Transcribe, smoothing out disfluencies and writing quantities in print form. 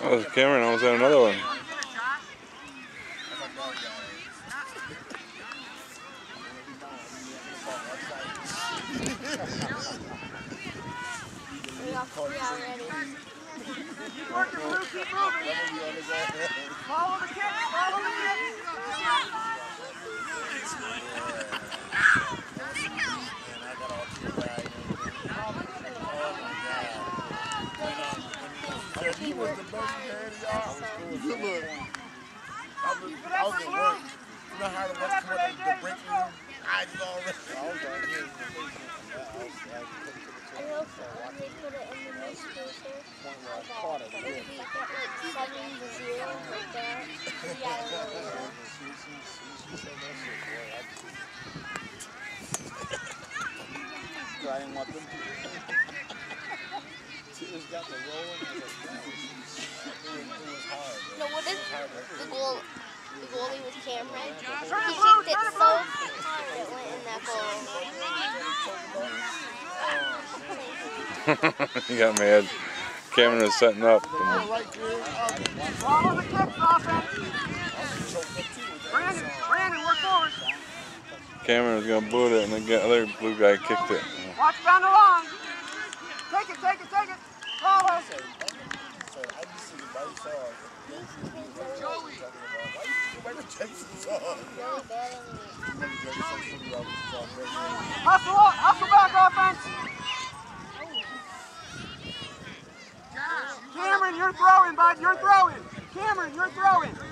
That was Cameron. I was at another one. Keep working, Blue. Keep moving. Follow the kick. Follow the kick. He was the best man, y'all. Look, I was at work. You know how the ones come up the break room? I was already. I was right here. I know when they put it in the newspaper, I caught it. It would be like 7-0 like that. Yeah, I don't know. I didn't want them to. Tears got the rolling. I was like, it was hard. No, what is the goal? The goalie was Cameron. He Turn it blue. kicked it Turn it so blue. hard it went in that goal. He got mad. Cameron was setting up. Follow the kicks, offense. Brandon, work forward. Cameron was going to boot it, and the other blue guy kicked it. Watch down the line. Take it, take it, take it. Follow. Hustle up, hustle back, offense. Cameron, you're throwing, bud. You're throwing. Cameron, you're throwing.